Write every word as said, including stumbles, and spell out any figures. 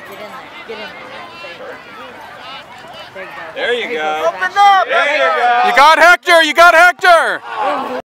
Get in there. Get in there. There you go. There you go. Open up! There you go. You got Hector! You got Hector!